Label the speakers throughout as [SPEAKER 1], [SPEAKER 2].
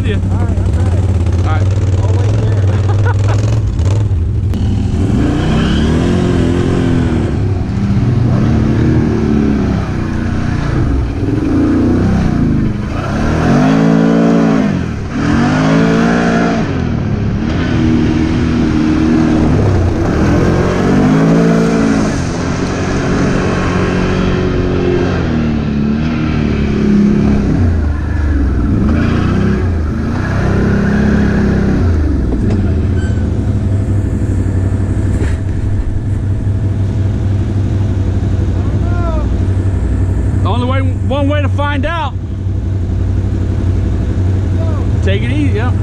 [SPEAKER 1] you.
[SPEAKER 2] All right, I'm ready.
[SPEAKER 1] All right.
[SPEAKER 2] I'll wait there.
[SPEAKER 1] One way to find out. Take it easy, yeah.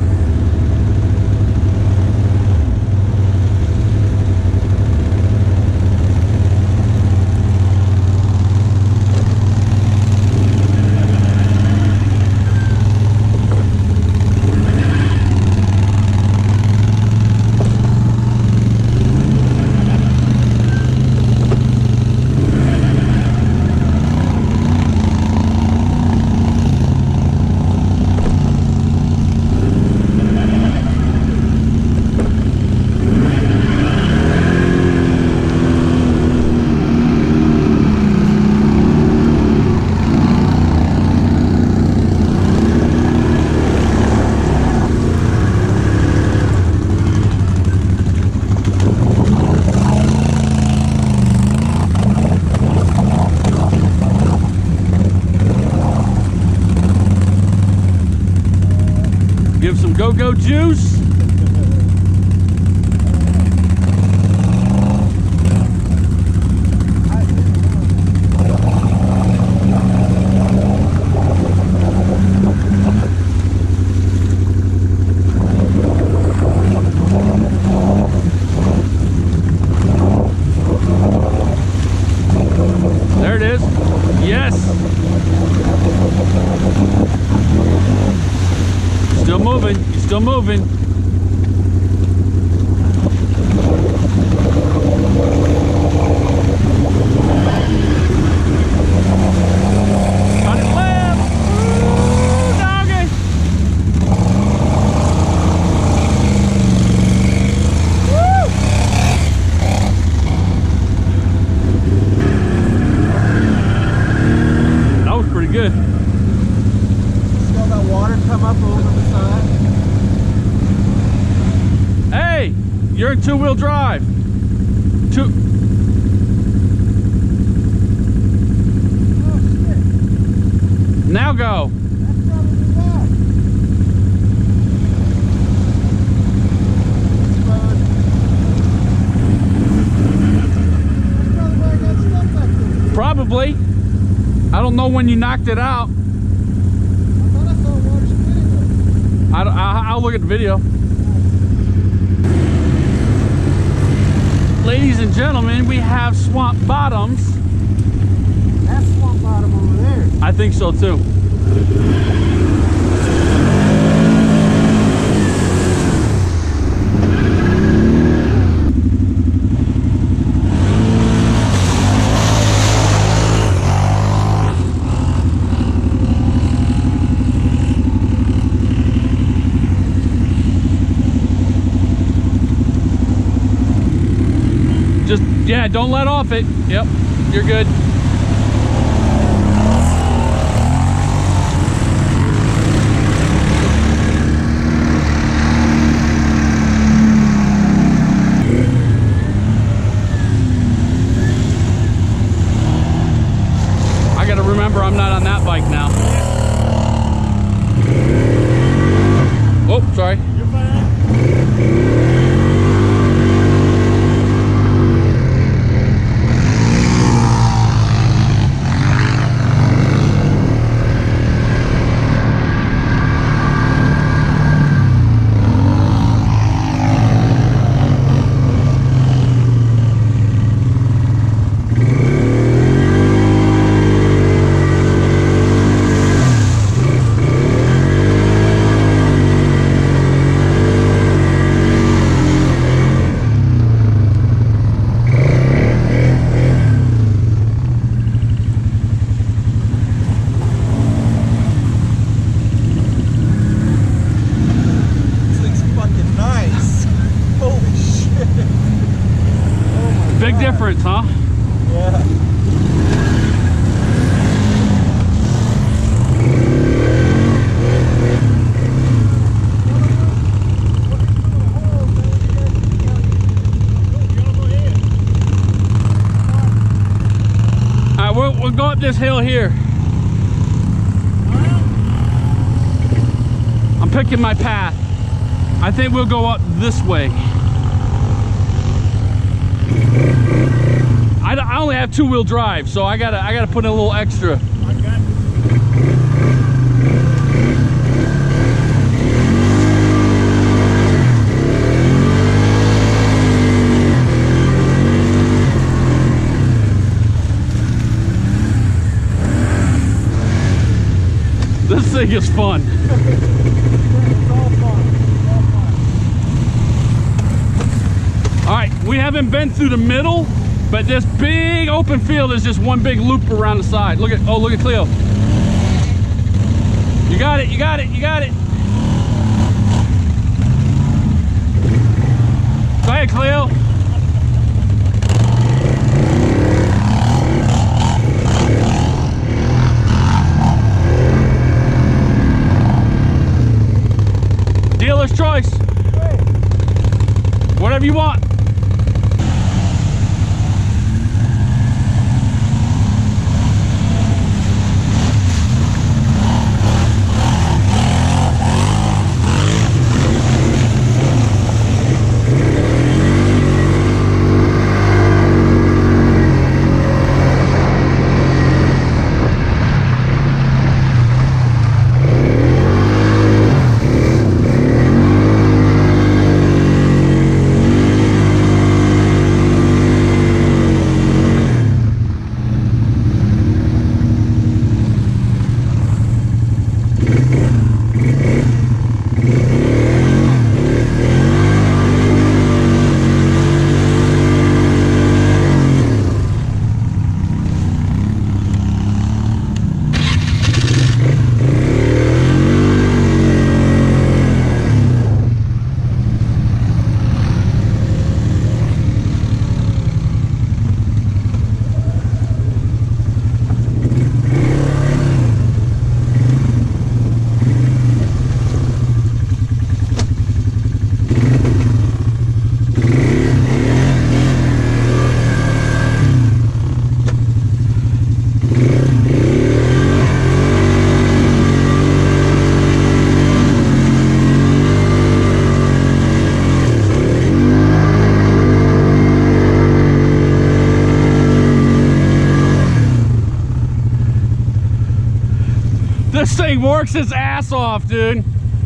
[SPEAKER 1] Give some go-go juice. There it is. Yes. Still moving. You're still moving. On it left. Ooh, doggy. Woo. That was pretty good.
[SPEAKER 2] Still that water come up over the side.
[SPEAKER 1] Hey, you're in two-wheel drive.
[SPEAKER 2] Oh shit.
[SPEAKER 1] Now go.
[SPEAKER 2] That's probably why. Exposed. That's probably why I got stuck back there.
[SPEAKER 1] Probably. I don't know when you knocked it out.
[SPEAKER 2] I thought I saw water spitting though.
[SPEAKER 1] I'll look at the video. Ladies and gentlemen, we have Swamp Bottoms.
[SPEAKER 2] That's swamp bottom over there.
[SPEAKER 1] I think so too. Just, yeah, don't let off it. Yep, you're good. I gotta remember I'm not on that bike now. Oh, sorry.
[SPEAKER 2] You're fine.
[SPEAKER 1] difference, huh?
[SPEAKER 2] Yeah.
[SPEAKER 1] All right, we'll go up this hill here. I'm picking my path. I think we'll go up this way. I only have two-wheel drive, so I gotta put in a little extra.
[SPEAKER 2] I got you.
[SPEAKER 1] This thing is fun.
[SPEAKER 2] It's all fun. It's all fun.
[SPEAKER 1] All right, we haven't been through the middle, but this big open field is just one big loop around the side. Look at Cleo. You got it, you got it, you got it. Go ahead, Cleo. Dealer's choice. Whatever you want. This thing works its ass off, dude.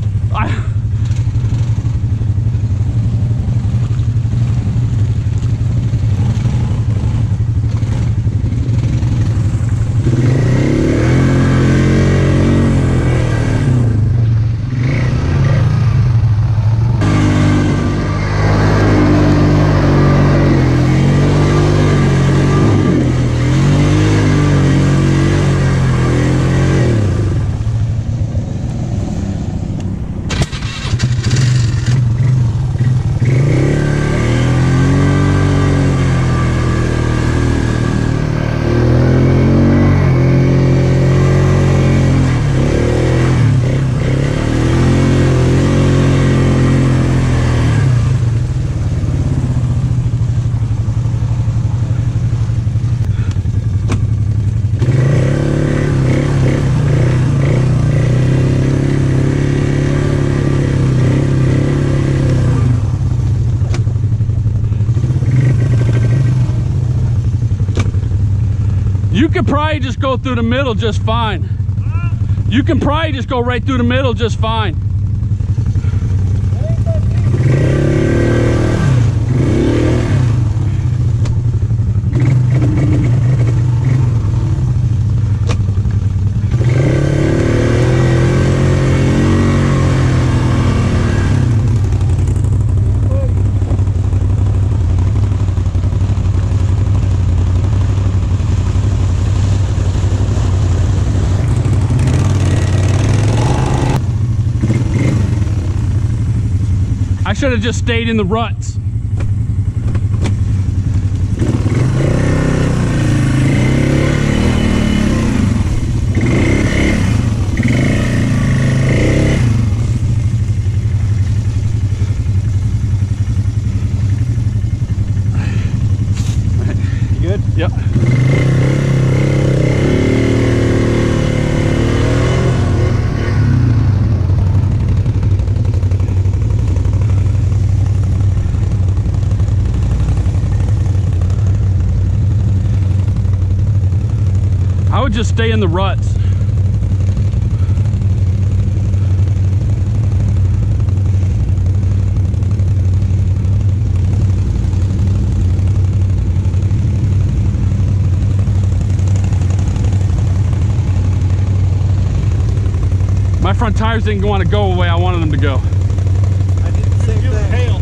[SPEAKER 1] You could probably just go through the middle just fine. You can probably just go right through the middle just fine. I should have just stayed in the ruts. would just stay in the ruts. My front tires didn't want to go away I wanted them to go.
[SPEAKER 2] I did the same thing.